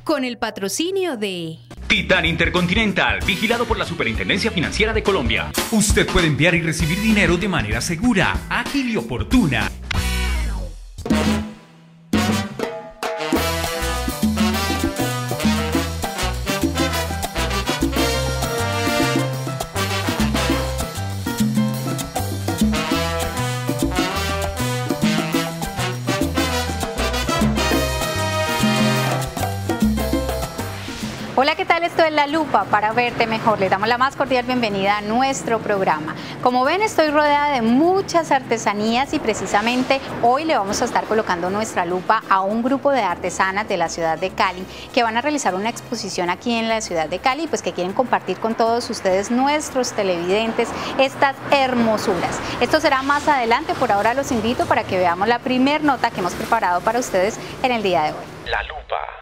con el patrocinio de Titán Intercontinental, vigilado por la Superintendencia Financiera de Colombia. Usted puede enviar y recibir dinero de manera segura, ágil y oportuna. Hola, ¿qué tal? Esto es La Lupa para verte mejor. Le damos la más cordial bienvenida a nuestro programa. Como ven, estoy rodeada de muchas artesanías y precisamente hoy le vamos a estar colocando nuestra lupa a un grupo de artesanas de la ciudad de Cali que van a realizar una exposición aquí en la ciudad de Cali, pues que quieren compartir con todos ustedes, nuestros televidentes, estas hermosuras. Esto será más adelante. Por ahora los invito para que veamos la primer nota que hemos preparado para ustedes en el día de hoy. La Lupa.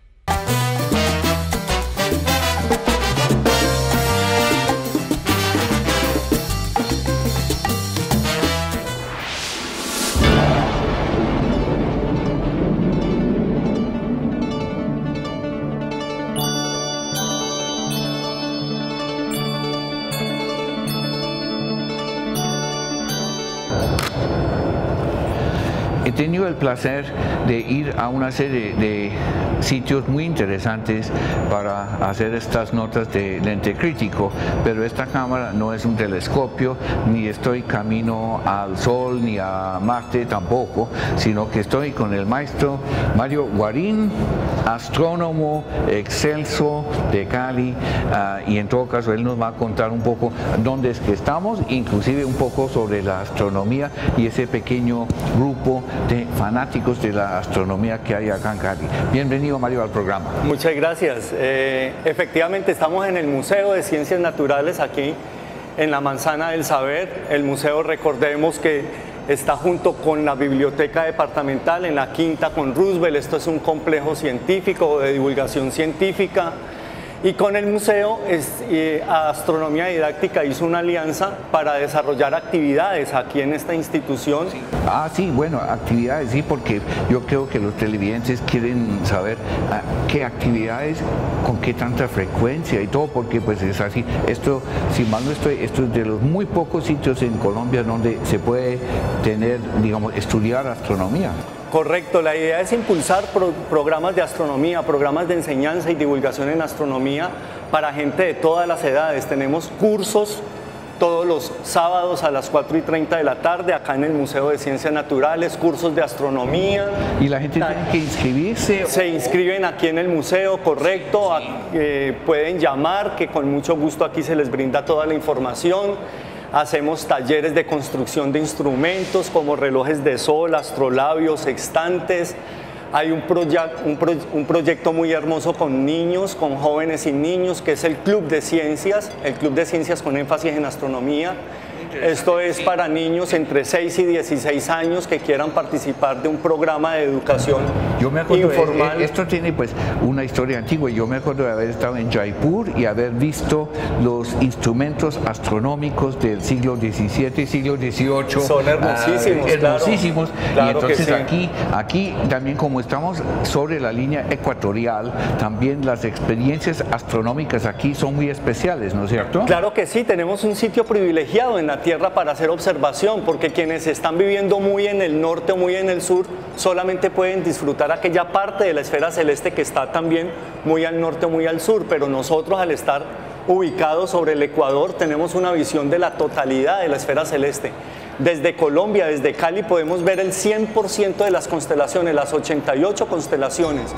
He tenido el placer de ir a una serie de sitios muy interesantes para hacer estas notas de lente crítico, pero esta cámara no es un telescopio, ni estoy camino al Sol ni a Marte tampoco, sino que estoy con el maestro Mario Guarín, astrónomo excelso de Cali, y en todo caso él nos va a contar un poco dónde es que estamos, inclusive un poco sobre la astronomía y ese pequeño grupo de fanáticos de la astronomía que hay acá en Cali. Bienvenido, Mario, al programa. Muchas gracias. Efectivamente estamos en el Museo de Ciencias Naturales aquí en la Manzana del Saber. El museo, recordemos que está junto con la Biblioteca Departamental en la Quinta con Roosevelt. Esto es un complejo científico de divulgación científica. Y con el Museo Astronomía Didáctica hizo una alianza para desarrollar actividades aquí en esta institución. Sí. Sí, bueno, actividades, sí, porque yo creo que los televidentes quieren saber qué actividades, con qué tanta frecuencia y todo, porque pues es así. Esto, si mal no estoy, esto es de los muy pocos sitios en Colombia donde se puede tener, digamos, estudiar astronomía. Correcto, la idea es impulsar programas de astronomía, programas de enseñanza y divulgación en astronomía para gente de todas las edades. Tenemos cursos todos los sábados a las 4:30 de la tarde acá en el Museo de Ciencias Naturales, cursos de astronomía. ¿Y la gente tiene que inscribirse? Se inscriben aquí en el museo, correcto, pueden llamar, que con mucho gusto aquí se les brinda toda la información. Hacemos talleres de construcción de instrumentos como relojes de sol, astrolabios, sextantes. Hay un proyecto muy hermoso con niños, con jóvenes y niños, que es el Club de Ciencias con énfasis en astronomía. Esto es para niños entre 6 y 16 años que quieran participar de un programa de educación informal. Esto tiene pues una historia antigua. Yo me acuerdo de haber estado en Jaipur y haber visto los instrumentos astronómicos del siglo XVII y siglo XVIII. Son hermosísimos, hermosísimos. Claro, y entonces sí. aquí también, como estamos sobre la línea ecuatorial, también las experiencias astronómicas aquí son muy especiales, ¿no es cierto? Claro que sí, tenemos un sitio privilegiado en la Tierra para hacer observación, porque quienes están viviendo muy en el norte o muy en el sur solamente pueden disfrutar aquella parte de la esfera celeste que está también muy al norte o muy al sur, pero nosotros, al estar ubicados sobre el Ecuador, tenemos una visión de la totalidad de la esfera celeste. Desde Colombia, desde Cali, podemos ver el 100% de las constelaciones, las 88 constelaciones.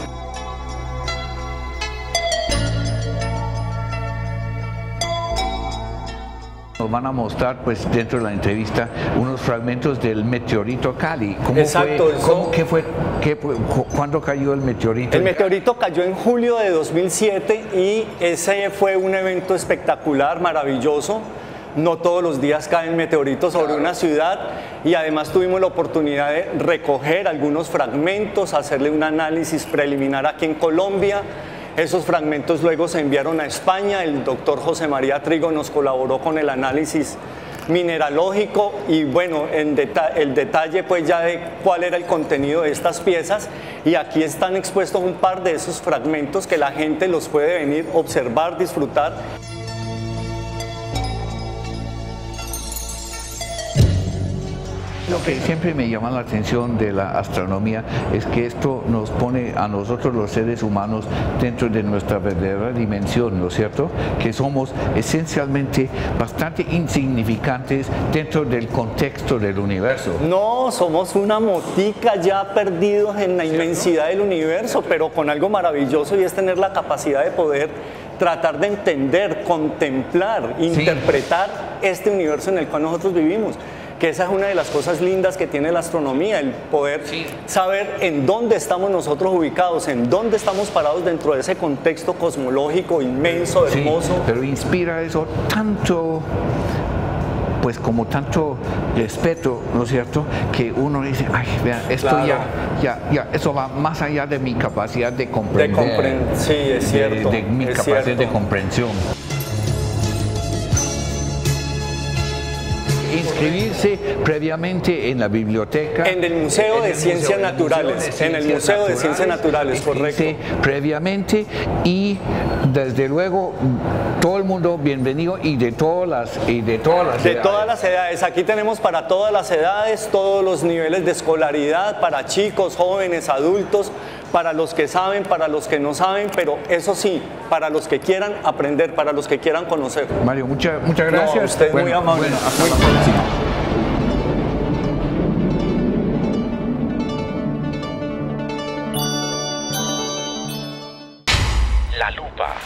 Nos van a mostrar, pues, dentro de la entrevista, unos fragmentos del meteorito Cali. Exacto. ¿Cuándo cayó el meteorito? El meteorito cayó en julio de 2007 y ese fue un evento espectacular, maravilloso. No todos los días caen meteoritos sobre una ciudad, y además tuvimos la oportunidad de recoger algunos fragmentos, hacerle un análisis preliminar aquí en Colombia. Esos fragmentos luego se enviaron a España. El doctor José María Trigo nos colaboró con el análisis mineralógico y bueno, el detalle pues ya de cuál era el contenido de estas piezas, y aquí están expuestos un par de esos fragmentos que la gente los puede venir, observar, disfrutar. Lo que siempre me llama la atención de la astronomía es que esto nos pone a nosotros los seres humanos dentro de nuestra verdadera dimensión, ¿no es cierto? Que somos esencialmente bastante insignificantes dentro del contexto del universo. No, somos una motica ya perdidos en la inmensidad del universo, pero con algo maravilloso, y es tener la capacidad de poder tratar de entender, contemplar, interpretar este universo en el cual nosotros vivimos. Que esa es una de las cosas lindas que tiene la astronomía, el poder saber en dónde estamos nosotros ubicados, en dónde estamos parados dentro de ese contexto cosmológico inmenso, hermoso. Sí, pero inspira eso tanto, pues como tanto respeto, ¿no es cierto? Que uno dice, ay, vean, esto Claro. ya, eso va más allá de mi capacidad de comprender. Sí, es cierto. De mi es capacidad cierto. de comprensión. Inscribirse previamente en la biblioteca. En el Museo de Ciencias Naturales. En el Museo de Ciencias Naturales, correcto. Previamente, y desde luego todo el mundo bienvenido, y de todas las edades. De todas las edades. Aquí tenemos para todas las edades, todos los niveles de escolaridad, para chicos, jóvenes, adultos, para los que saben, para los que no saben, pero eso sí, para los que quieran aprender, para los que quieran conocer. Mario, muchas gracias. No, usted es muy amable. Bueno, hasta la próxima. La lupa.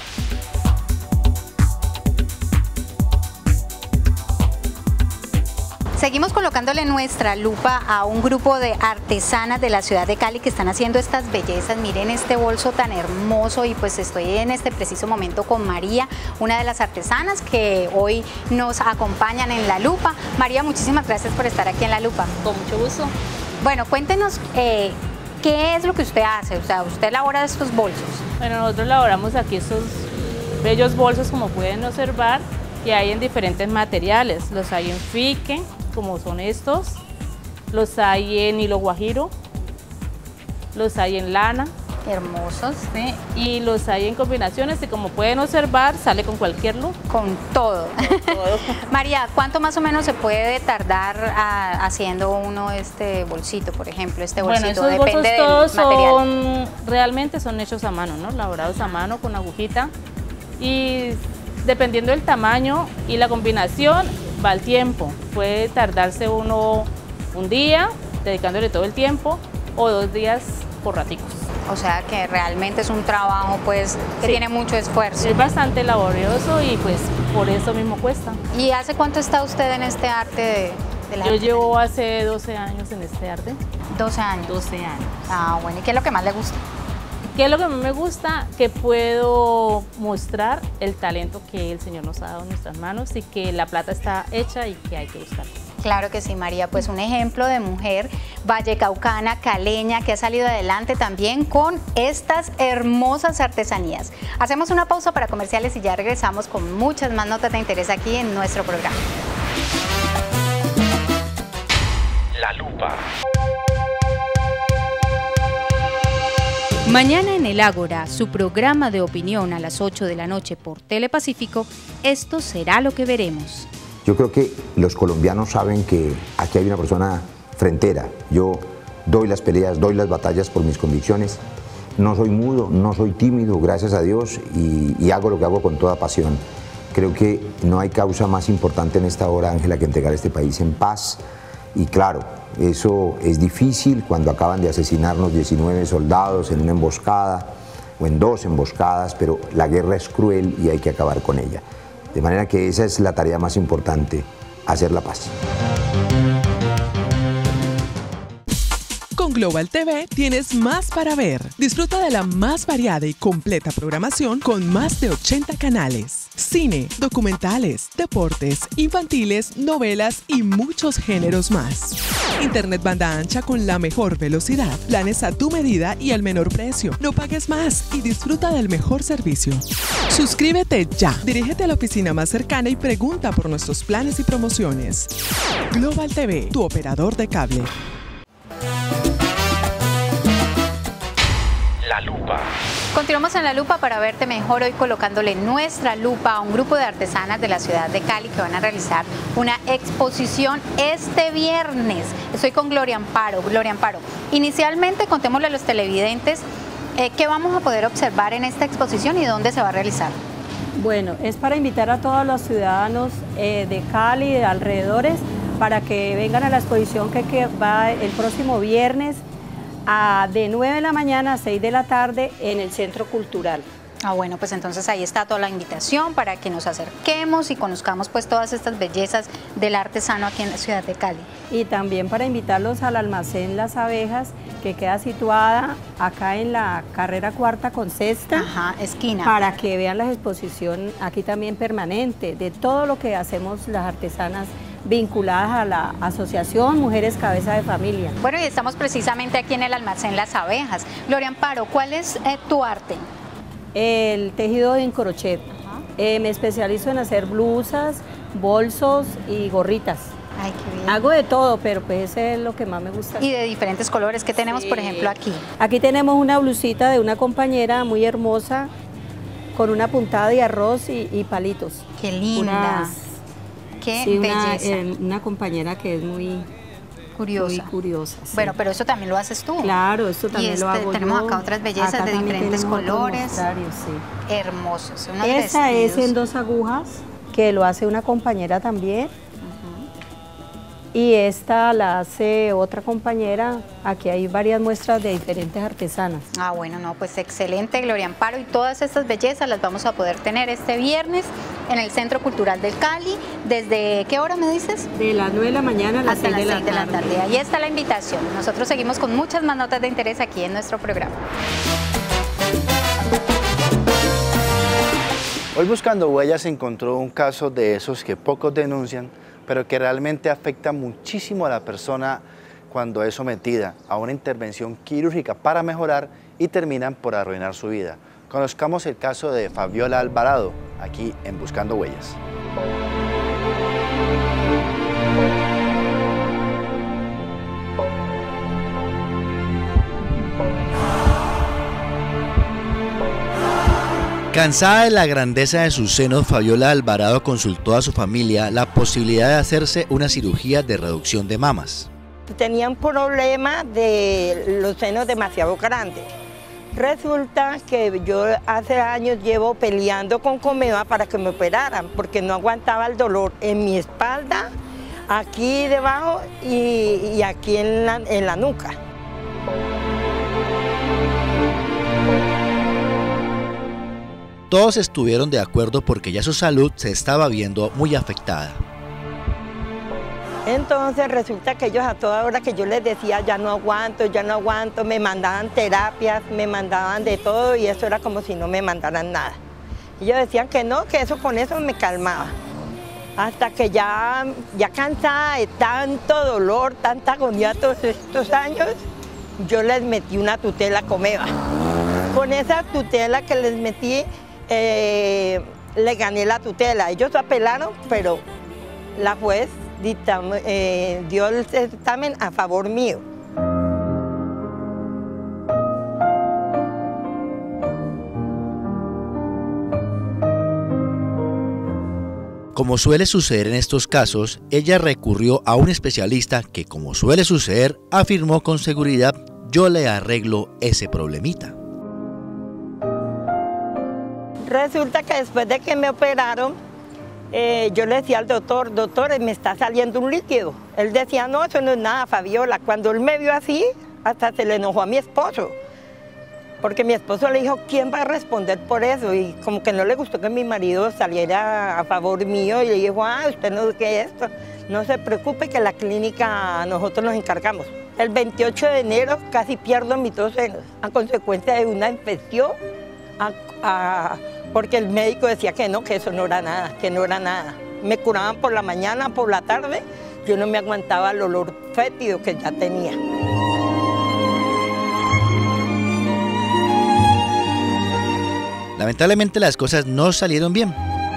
Seguimos colocándole nuestra lupa a un grupo de artesanas de la ciudad de Cali que están haciendo estas bellezas. Miren este bolso tan hermoso, y pues estoy en este preciso momento con María, una de las artesanas que hoy nos acompañan en la lupa. María, muchísimas gracias por estar aquí en la lupa. Con mucho gusto. Bueno, cuéntenos qué es lo que usted hace, o sea, usted elabora estos bolsos. Bueno, nosotros elaboramos aquí estos bellos bolsos, como pueden observar, que hay en diferentes materiales. Los hay en fique, como son estos, los hay en hilo guajiro, los hay en lana. Hermosos. ¿Sí? Y los hay en combinaciones, y como pueden observar, sale con cualquier look. Con todo. María, ¿cuánto más o menos se puede tardar haciendo uno este bolsito, por ejemplo, este bolsito? Bueno, esos Depende bolsos del material. realmente son hechos a mano, ¿no? Elaborados a mano con agujita, y dependiendo del tamaño y la combinación va el tiempo. Puede tardarse uno un día dedicándole todo el tiempo, o 2 días por raticos. O sea que realmente es un trabajo pues que Sí. tiene mucho esfuerzo. Es bastante laborioso, y pues por eso mismo cuesta. ¿Y hace cuánto está usted en este arte de la Yo llevo hace 12 años en este arte. 12 años. 12 años. Ah, bueno, ¿y qué es lo que más le gusta? ¿Qué es lo que a mí me gusta? Que puedo mostrar el talento que el Señor nos ha dado en nuestras manos, y que la plata está hecha y que hay que buscarla. Claro que sí, María, pues un ejemplo de mujer vallecaucana, caleña, que ha salido adelante también con estas hermosas artesanías. Hacemos una pausa para comerciales y ya regresamos con muchas más notas de interés aquí en nuestro programa. La lupa. Mañana en el Ágora, su programa de opinión a las 8 de la noche por Telepacífico, esto será lo que veremos. Yo creo que los colombianos saben que aquí hay una persona frentera. Yo doy las peleas, doy las batallas por mis convicciones. No soy mudo, no soy tímido, gracias a Dios, y hago lo que hago con toda pasión. Creo que no hay causa más importante en esta hora, Ángela, que entregar este país en paz. Y claro, eso es difícil cuando acaban de asesinarnos 19 soldados en una emboscada o en 2 emboscadas, pero la guerra es cruel y hay que acabar con ella. De manera que esa es la tarea más importante, hacer la paz. Con Global TV tienes más para ver. Disfruta de la más variada y completa programación con más de 80 canales. Cine, documentales, deportes, infantiles, novelas y muchos géneros más. Internet banda ancha con la mejor velocidad, planes a tu medida y al menor precio. No pagues más y disfruta del mejor servicio. Suscríbete ya. Dirígete a la oficina más cercana y pregunta por nuestros planes y promociones. Global TV, tu operador de cable. La lupa. Continuamos en La Lupa para verte mejor, hoy colocándole nuestra lupa a un grupo de artesanas de la ciudad de Cali que van a realizar una exposición este viernes. Estoy con Gloria Amparo. Gloria Amparo, inicialmente contémosle a los televidentes qué vamos a poder observar en esta exposición y dónde se va a realizar. Bueno, es para invitar a todos los ciudadanos de Cali y de alrededores para que vengan a la exposición que va el próximo viernes de 9 de la mañana a 6 de la tarde en el Centro Cultural. Bueno, pues entonces ahí está toda la invitación para que nos acerquemos y conozcamos pues todas estas bellezas del artesano aquí en la ciudad de Cali. Y también para invitarlos al almacén Las Abejas, que queda situada acá en la carrera 4ª con sexta. Ajá, esquina. Para que vean la exposición aquí también permanente de todo lo que hacemos las artesanas vinculadas a la asociación Mujeres Cabeza de Familia. Bueno, y estamos precisamente aquí en el almacén Las Abejas. Gloria Amparo, ¿cuál es tu arte? El tejido en crochet. Me especializo en hacer blusas, bolsos y gorritas. Ay, qué bien. Hago de todo, pero pues ese es lo que más me gusta. Y de diferentes colores que tenemos, por ejemplo, aquí. Aquí tenemos una blusita de una compañera muy hermosa, con una puntada de arroz y palitos. Qué linda. Qué belleza. Una compañera que es muy curiosa. Muy curiosa, sí. Bueno, pero eso también lo haces tú. Claro, esto también lo hago tenemos yo. Acá otras bellezas acá de diferentes colores. Sí. Hermosos. Esta es en 2 agujas, que lo hace una compañera también. Y esta la hace otra compañera. Aquí hay varias muestras de diferentes artesanas. Bueno, no, pues excelente, Gloria Amparo, y todas estas bellezas las vamos a poder tener este viernes en el Centro Cultural del Cali. ¿Desde qué hora me dices? De las 9 de la mañana a las 6 de la tarde. Ahí está la invitación. Nosotros seguimos con muchas más notas de interés aquí en nuestro programa. Hoy Buscando Huellas se encontró un caso de esos que pocos denuncian, pero que realmente afecta muchísimo a la persona cuando es sometida a una intervención quirúrgica para mejorar y terminan por arruinar su vida. Conozcamos el caso de Fabiola Alvarado, aquí en Buscando Huellas. Cansada de la grandeza de sus senos, Fabiola Alvarado consultó a su familia la posibilidad de hacerse una cirugía de reducción de mamas. Tenía un problema de los senos demasiado grandes. Resulta que yo hace años llevo peleando con Comeva para que me operaran, porque no aguantaba el dolor en mi espalda, aquí debajo y aquí en la nuca. Todos estuvieron de acuerdo porque ya su salud se estaba viendo muy afectada. Entonces resulta que ellos a toda hora que yo les decía ya no aguanto, me mandaban terapias, me mandaban de todo y eso era como si no me mandaran nada. Y ellos decían que no, que eso con eso me calmaba. Hasta que ya cansada de tanto dolor, tanta agonía todos estos años, yo les metí una tutela Comeva. Con esa tutela que les metí, le gané la tutela. Ellos apelaron, pero la juez dio el certamen a favor mío. Como suele suceder en estos casos, ella recurrió a un especialista que, como suele suceder, afirmó con seguridad: yo le arreglo ese problemita. Resulta que después de que me operaron, yo le decía al doctor, me está saliendo un líquido. Él decía, no, eso no es nada, Fabiola. Cuando él me vio así, hasta se le enojó a mi esposo. Porque mi esposo le dijo, ¿quién va a responder por eso? Y como que no le gustó que mi marido saliera a favor mío. Y le dijo, usted no es que esto. No se preocupe que la clínica nosotros nos encargamos. El 28 de enero casi pierdo mis 2 senos a consecuencia de una infección, porque el médico decía que no, que eso no era nada, que no era nada. Me curaban por la mañana, por la tarde, yo no me aguantaba el olor fétido que ya tenía. Lamentablemente las cosas no salieron bien.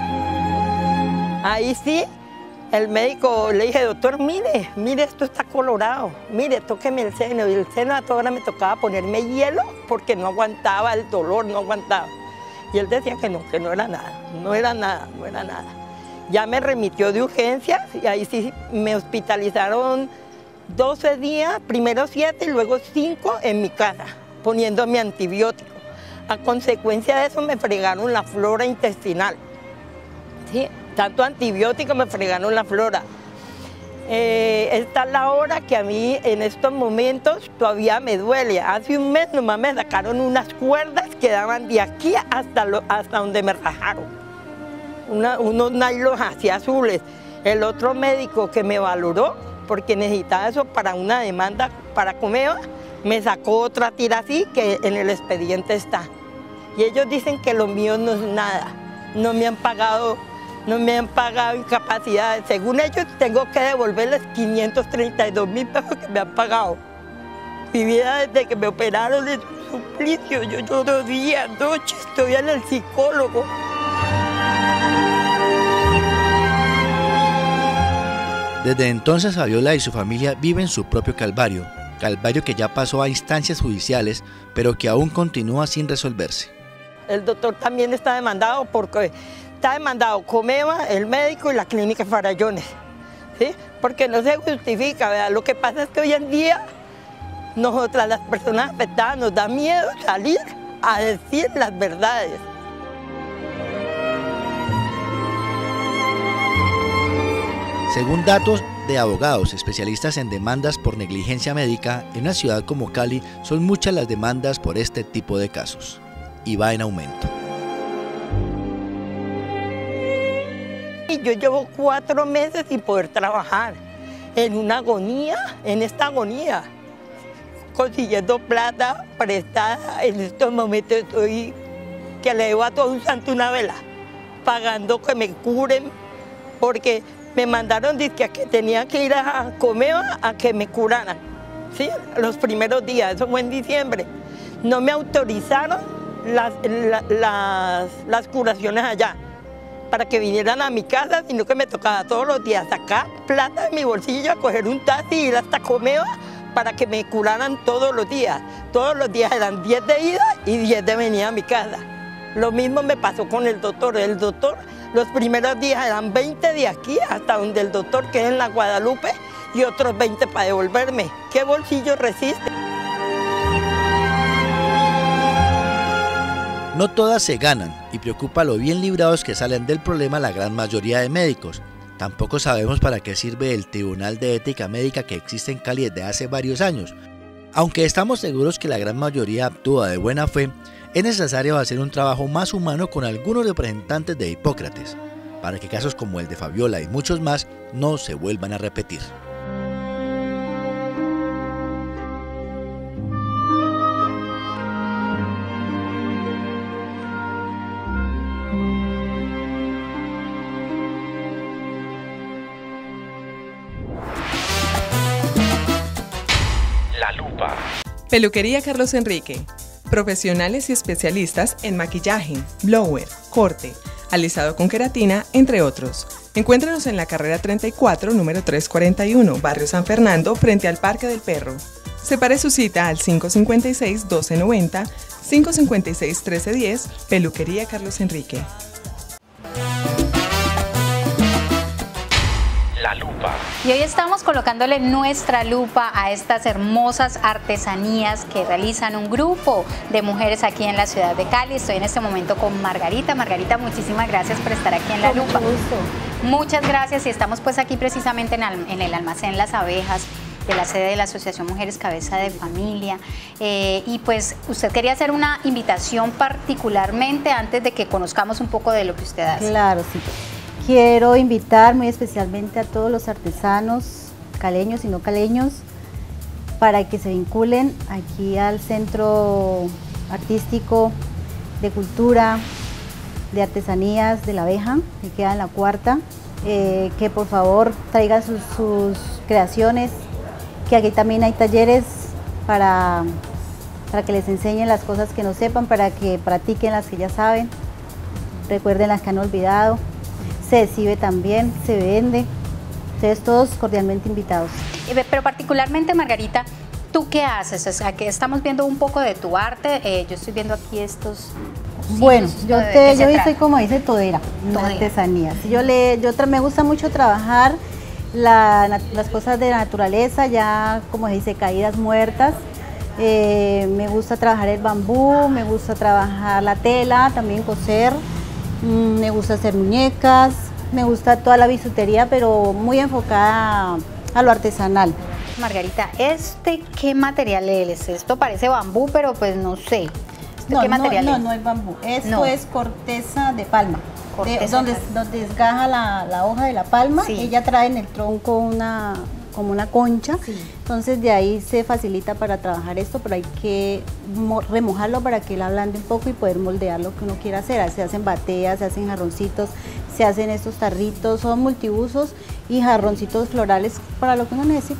Ahí sí, el médico le dije, doctor, mire, esto está colorado, mire, tóqueme el seno. Y el seno a toda hora me tocaba ponerme hielo porque no aguantaba el dolor, no aguantaba. Y él decía que no era nada, no era nada. Ya me remitió de urgencias y ahí sí me hospitalizaron 12 días, primero 7 y luego 5 en mi casa, poniéndome antibiótico. A consecuencia de eso me fregaron la flora intestinal. ¿Sí? Tanto antibiótico me fregaron la flora. Esta es la hora que a mí en estos momentos todavía me duele. Hace un mes nomás me sacaron unas cuerdas que daban de aquí hasta donde me rajaron. Unos nylons así azules. El otro médico que me valoró, porque necesitaba eso para una demanda para Comeva, me sacó otra tira así que en el expediente está. Y ellos dicen que lo mío no es nada. No me han pagado incapacidades. Según ellos, tengo que devolverles 532.000 pesos que me han pagado. Mi vida desde que me operaron es un suplicio. Yo lloro día, noche, estoy en el psicólogo. Desde entonces Fabiola y su familia viven su propio calvario que ya pasó a instancias judiciales, pero que aún continúa sin resolverse. El doctor también está demandado porque está demandado Comeva, el médico y la clínica Farallones, ¿sí? Porque no se justifica, ¿verdad? Lo que pasa es que hoy en día nosotras, las personas afectadas, nos da miedo salir a decir las verdades. Según datos de abogados especialistas en demandas por negligencia médica, en una ciudad como Cali son muchas las demandas por este tipo de casos y va en aumento. Yo llevo 4 meses sin poder trabajar, en esta agonía, consiguiendo plata prestada. En estos momentos estoy que le debo a todo un santo una vela, pagando que me curen, porque me mandaron que tenía que ir a Comeva a que me curaran, ¿sí? Los primeros días, eso fue en diciembre. No me autorizaron las curaciones allá para que vinieran a mi casa, sino que me tocaba todos los días sacar plata de mi bolsillo, coger un taxi y ir hasta Comeva para que me curaran todos los días. Todos los días eran 10 de ida y 10 de venida a mi casa. Lo mismo me pasó con el doctor. El doctor, los primeros días eran 20 de aquí hasta donde el doctor queda en la Guadalupe y otros 20 para devolverme. ¿Qué bolsillo resiste? No todas se ganan y preocupa lo bien librados que salen del problema la gran mayoría de médicos. Tampoco sabemos para qué sirve el Tribunal de Ética Médica que existe en Cali desde hace varios años. Aunque estamos seguros que la gran mayoría actúa de buena fe, es necesario hacer un trabajo más humano con algunos representantes de Hipócrates, para que casos como el de Fabiola y muchos más no se vuelvan a repetir. La Lupa. Peluquería Carlos Enrique. Profesionales y especialistas en maquillaje, blower, corte, alisado con queratina, entre otros. Encuéntrenos en la carrera 34, número 341, barrio San Fernando, frente al Parque del Perro. Separe su cita al 556-1290, 556-1310, Peluquería Carlos Enrique. La Lupa. Y hoy estamos colocándole nuestra lupa a estas hermosas artesanías que realizan un grupo de mujeres aquí en la ciudad de Cali. Estoy en este momento con Margarita. Margarita, muchísimas gracias por estar aquí en La Lupa. Muchas gracias y estamos pues aquí precisamente en el almacén Las Abejas, de la sede de la Asociación Mujeres Cabeza de Familia. Y pues usted quería hacer una invitación particularmente antes de que conozcamos un poco de lo que usted hace. Claro, sí. Quiero invitar muy especialmente a todos los artesanos caleños y no caleños para que se vinculen aquí al Centro Artístico de Cultura, de Artesanías de la Abeja, que queda en la Cuarta, que por favor traigan sus creaciones, que aquí también hay talleres para que les enseñen las cosas que no sepan, para que practiquen las que ya saben, recuerden las que han olvidado, se exhibe también, se vende, ustedes todos cordialmente invitados. Pero particularmente, Margarita, ¿tú qué haces? O sea, que estamos viendo un poco de tu arte, yo estoy viendo aquí estos... Bueno, yo soy, como dice, todera, artesanías. Me gusta mucho trabajar las cosas de la naturaleza, ya como se dice, caídas muertas. Me gusta trabajar el bambú, me gusta trabajar la tela, también coser, me gusta hacer muñecas, me gusta toda la bisutería, pero muy enfocada a lo artesanal. Margarita, ¿qué material es? Esto parece bambú, pero pues no sé. ¿Qué material es? No es bambú, esto es corteza de palma, donde desgaja la hoja de la palma, ella trae en el tronco como una concha, entonces de ahí se facilita para trabajar esto, pero hay que remojarlo para que él ablande un poco y poder moldear lo que uno quiera hacer. Se hacen bateas, se hacen jarroncitos, se hacen estos tarritos, son multiusos y jarroncitos florales para lo que uno necesite.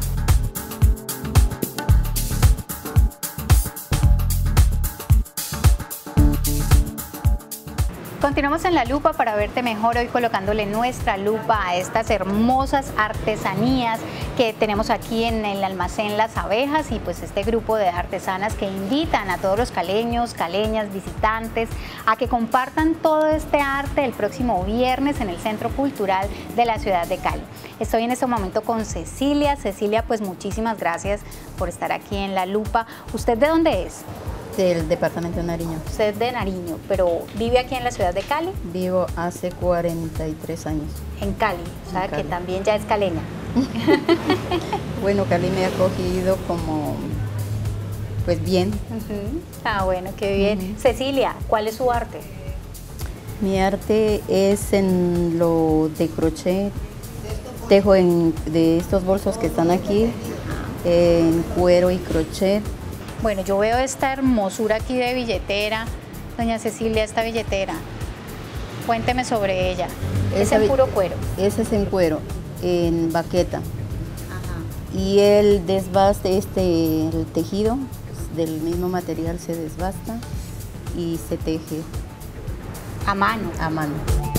Continuamos en La Lupa para verte mejor, hoy colocándole nuestra lupa a estas hermosas artesanías que tenemos aquí en el almacén Las Abejas, y pues este grupo de artesanas que invitan a todos los caleños, caleñas, visitantes a que compartan todo este arte el próximo viernes en el Centro Cultural de la ciudad de Cali. Estoy en este momento con Cecilia. Cecilia, pues muchísimas gracias por estar aquí en La Lupa. ¿Usted de dónde es? Del departamento de Nariño. Usted de Nariño, pero ¿vive aquí en la ciudad de Cali? Vivo hace 43 años. En Cali, o sea que también ya es caleña. Bueno, Cali me ha acogido como, pues bien. Ah, bueno, qué bien. Cecilia, ¿cuál es su arte? Mi arte es en lo de crochet, tejo de estos bolsos que están aquí, en cuero y crochet. Bueno, yo veo esta hermosura aquí de billetera. Doña Cecilia, esta billetera, cuénteme sobre ella. ¿Es en puro cuero? Ese es en cuero, en baqueta. Ajá. Y el desbaste, el tejido del mismo material se desbasta y se teje. ¿A mano? A mano.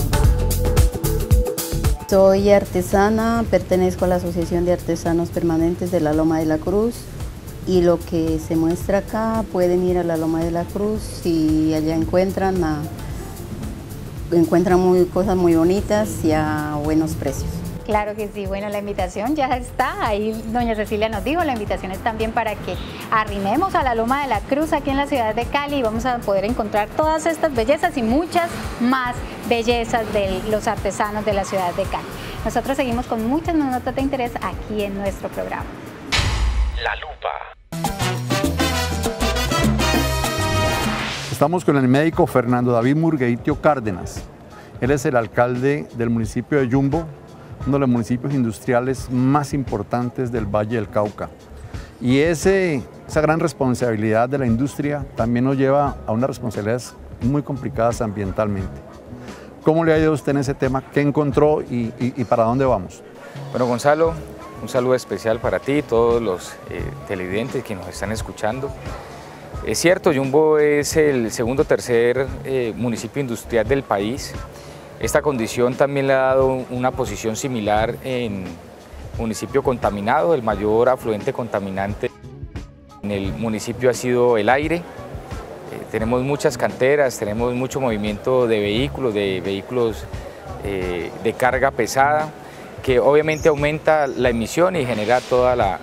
Soy artesana, pertenezco a la Asociación de Artesanos Permanentes de la Loma de la Cruz. Y lo que se muestra acá, pueden ir a la Loma de la Cruz y allá encuentran cosas muy bonitas y a buenos precios. Claro que sí, bueno, la invitación ya está, ahí doña Cecilia nos dijo, la invitación es también para que arrimemos a la Loma de la Cruz aquí en la ciudad de Cali y vamos a poder encontrar todas estas bellezas y muchas más bellezas de los artesanos de la ciudad de Cali. Nosotros seguimos con muchas más notas de interés aquí en nuestro programa. La Lupa. Estamos con el médico Fernando David Murgueitio Cárdenas. Él es el alcalde del municipio de Yumbo, uno de los municipios industriales más importantes del Valle del Cauca. Y esa gran responsabilidad de la industria también nos lleva a unas responsabilidades muy complicadas ambientalmente. ¿Cómo le ha ido a usted en ese tema? ¿Qué encontró y para dónde vamos? Bueno, Gonzalo, un saludo especial para ti y todos los televidentes que nos están escuchando. Es cierto, Yumbo es el segundo o tercer municipio industrial del país. Esta condición también le ha dado una posición similar en municipio contaminado. El mayor afluente contaminante en el municipio ha sido el aire. Tenemos muchas canteras, tenemos mucho movimiento de vehículos de carga pesada, que obviamente aumenta la emisión y genera toda la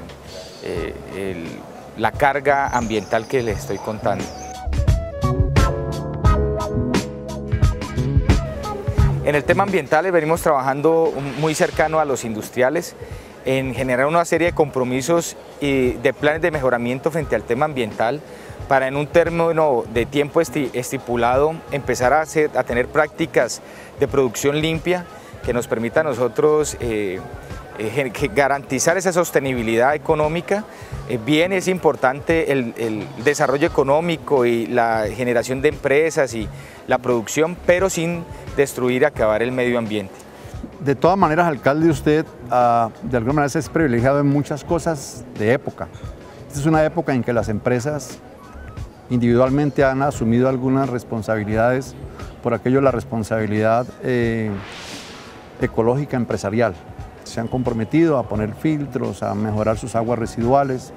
carga ambiental que les estoy contando. En el tema ambiental venimos trabajando muy cercano a los industriales en generar una serie de compromisos y de planes de mejoramiento frente al tema ambiental para en un término de tiempo estipulado empezar a tener prácticas de producción limpia que nos permita a nosotros garantizar esa sostenibilidad económica. Bien es importante el desarrollo económico y la generación de empresas y la producción, pero sin destruir y acabar el medio ambiente. De todas maneras, alcalde, usted de alguna manera es privilegiado en muchas cosas de época. Esta es una época en que las empresas individualmente han asumido algunas responsabilidades, por aquello la responsabilidad ecológica empresarial. Se han comprometido a poner filtros, a mejorar sus aguas residuales.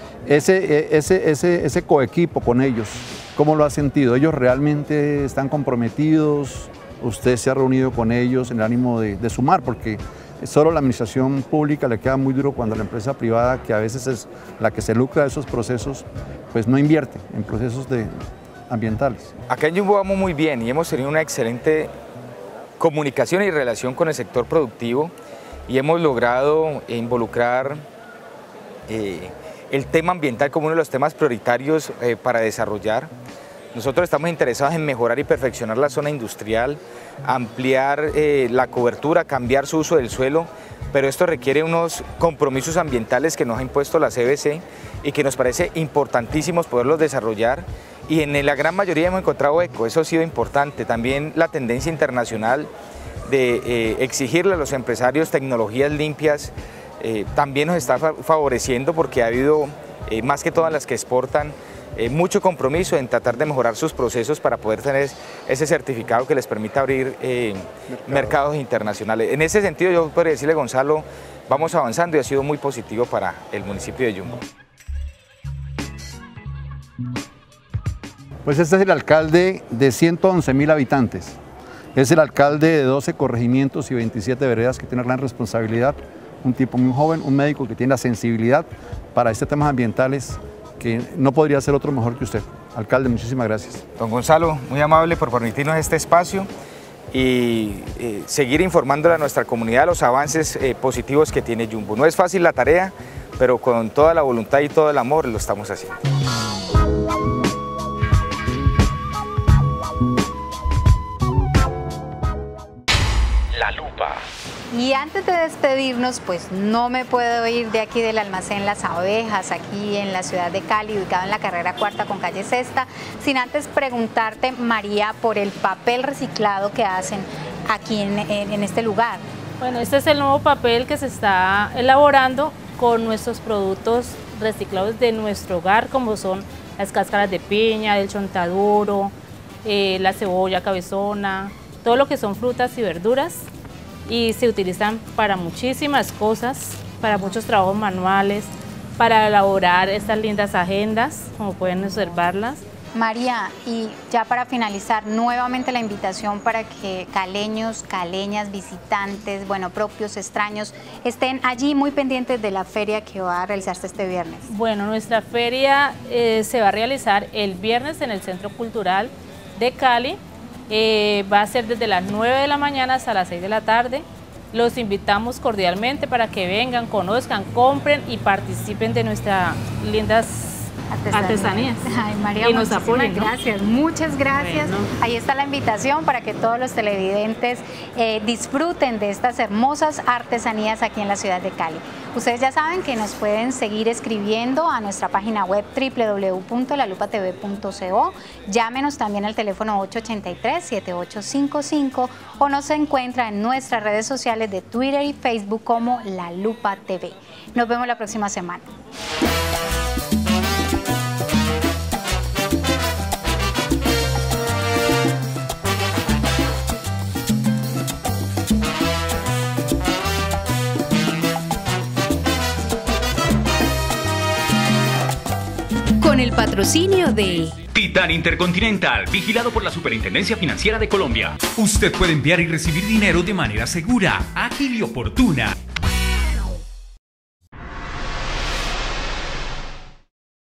Ese coequipo con ellos, ¿cómo lo ha sentido? ¿Ellos realmente están comprometidos? ¿Usted se ha reunido con ellos en el ánimo de sumar? Porque solo la administración pública le queda muy duro cuando la empresa privada, que a veces es la que se lucra de esos procesos, pues no invierte en procesos ambientales. Acá en Jumbo vamos muy bien y hemos tenido una excelente comunicación y relación con el sector productivo y hemos logrado involucrar el tema ambiental como uno de los temas prioritarios para desarrollar. Nosotros estamos interesados en mejorar y perfeccionar la zona industrial, ampliar la cobertura, cambiar su uso del suelo, pero esto requiere unos compromisos ambientales que nos ha impuesto la CBC y que nos parece importantísimos poderlos desarrollar, y en la gran mayoría hemos encontrado eco. Eso ha sido importante. También la tendencia internacional de exigirle a los empresarios tecnologías limpias también nos está favoreciendo, porque ha habido, más que todas las que exportan, mucho compromiso en tratar de mejorar sus procesos para poder tener ese certificado que les permita abrir mercados internacionales. En ese sentido, yo podría decirle, Gonzalo, vamos avanzando y ha sido muy positivo para el municipio de Jumbo. Pues este es el alcalde de 111.000 habitantes. Es el alcalde de 12 corregimientos y 27 veredas, que tiene una gran responsabilidad. Un tipo muy joven, un médico que tiene la sensibilidad para estos temas ambientales, que no podría ser otro mejor que usted. Alcalde, muchísimas gracias. Don Gonzalo, muy amable por permitirnos este espacio y seguir informándole a nuestra comunidad de los avances positivos que tiene Jumbo. No es fácil la tarea, pero con toda la voluntad y todo el amor lo estamos haciendo. La Lupa. Y antes de despedirnos, pues no me puedo ir de aquí del almacén Las Abejas, aquí en la ciudad de Cali, ubicado en la carrera cuarta con calle Sexta, sin antes preguntarte, María, por el papel reciclado que hacen aquí en este lugar. Bueno, este es el nuevo papel que se está elaborando con nuestros productos reciclados de nuestro hogar, como son las cáscaras de piña, el chontaduro, la cebolla cabezona, todo lo que son frutas y verduras. Y se utilizan para muchísimas cosas, para muchos trabajos manuales, para elaborar estas lindas agendas, como pueden observarlas. María, y ya para finalizar, nuevamente la invitación para que caleños, caleñas, visitantes, bueno, propios, extraños, estén allí muy pendientes de la feria que va a realizarse este viernes. Bueno, nuestra feria se va a realizar el viernes en el Centro Cultural de Cali. Va a ser desde las 9 de la mañana hasta las 6 de la tarde. Los invitamos cordialmente para que vengan, conozcan, compren y participen de nuestras lindas artesanías. Ay, María, y nos apoyen, ¿no? Gracias, muchas gracias. Bueno. Ahí está la invitación para que todos los televidentes disfruten de estas hermosas artesanías aquí en la ciudad de Cali. Ustedes ya saben que nos pueden seguir escribiendo a nuestra página web www.lalupatv.co. Llámenos también al teléfono 883-7855 o nos encuentra en nuestras redes sociales de Twitter y Facebook como La Lupa TV. Nos vemos la próxima semana. Con el patrocinio de Titán Intercontinental, vigilado por la Superintendencia Financiera de Colombia. Usted puede enviar y recibir dinero de manera segura, ágil y oportuna.